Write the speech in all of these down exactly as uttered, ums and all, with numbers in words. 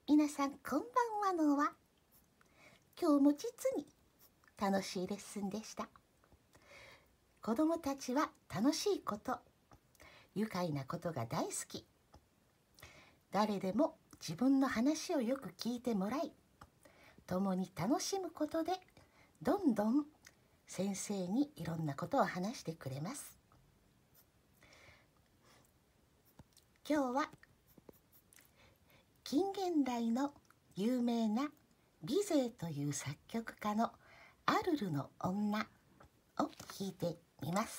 皆さんこんばんはのは。今日も実に楽しいレッスンでした。子どもたちは楽しいこと、愉快なことが大好き。誰でも自分の話をよく聞いてもらい、共に楽しむことでどんどん先生にいろんなことを話してくれます。今日は近現代の有名なビゼーという作曲家のアルルの女を弾いてみます。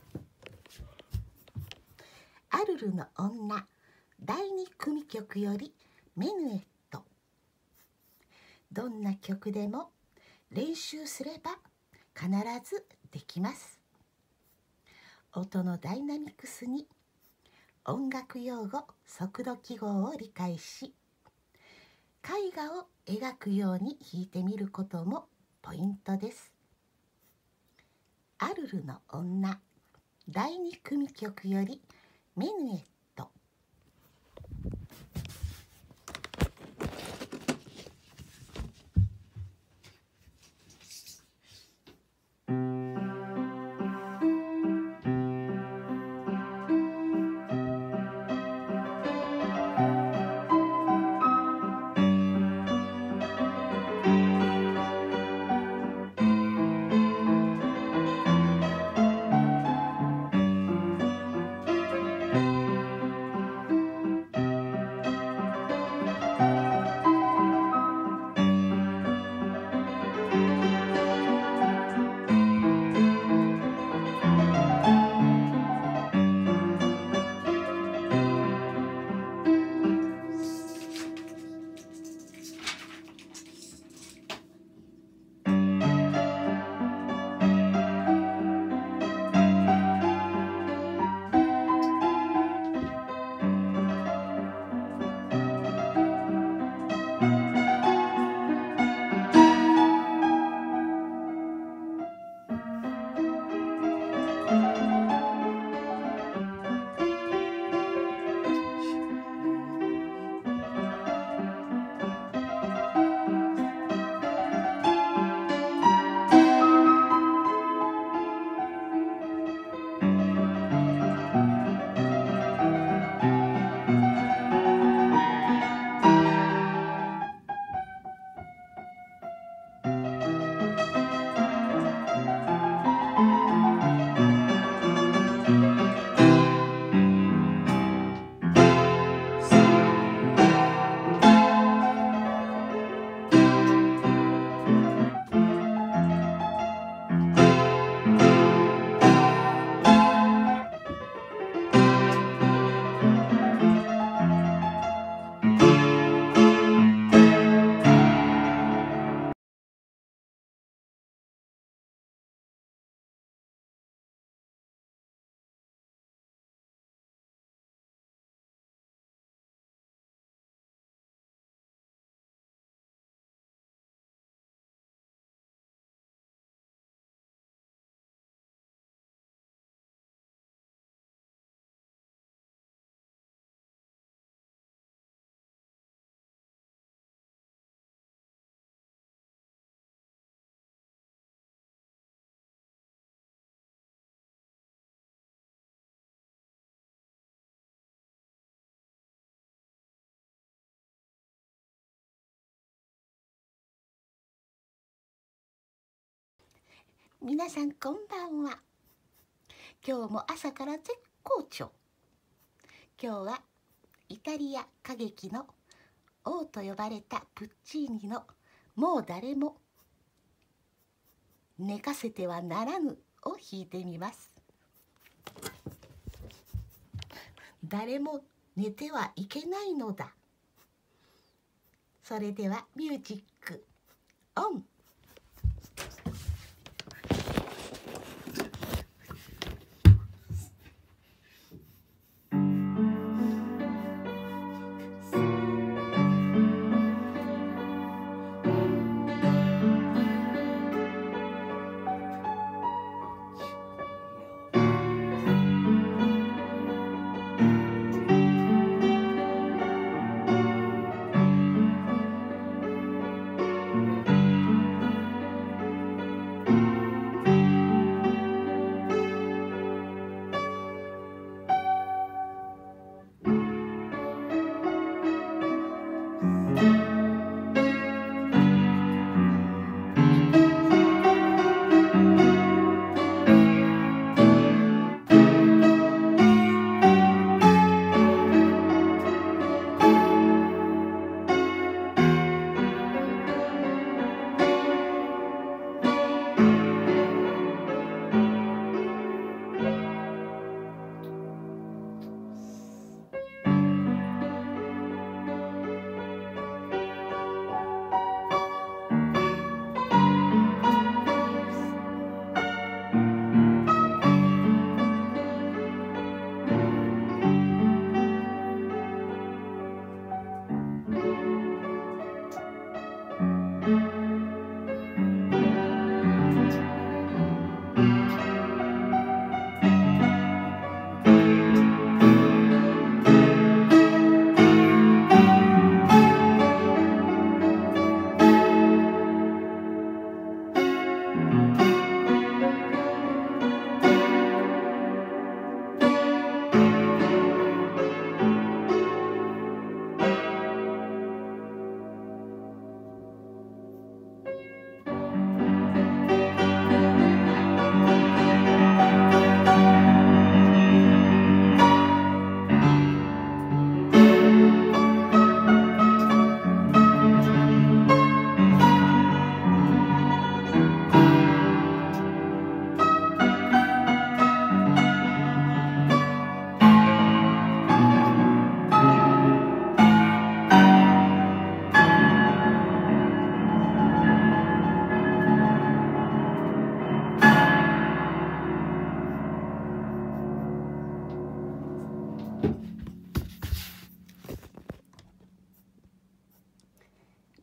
アルルの女だいに組曲よりメヌエット。どんな曲でも練習すれば必ずできます。音のダイナミクスに音楽用語、速度記号を理解し、絵画を描くように弾いてみることもポイントです。アルルの女だいに組曲よりメヌエット。皆さんこんばんは。今日も朝から絶好調。今日はイタリア歌劇の王と呼ばれたプッチーニのもう誰も寝かせてはならぬを弾いてみます。誰も寝てはいけないのだ。それではミュージックオン。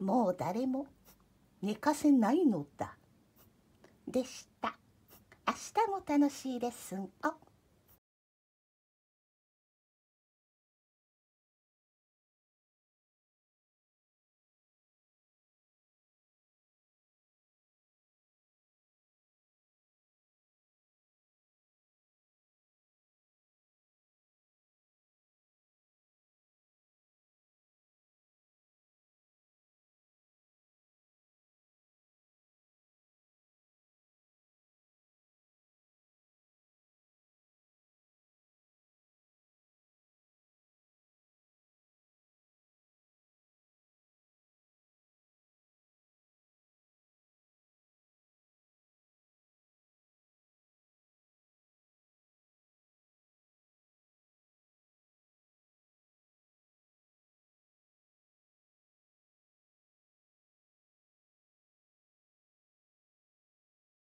もう誰も寝かせないのだ。でした。明日も楽しいレッスンを。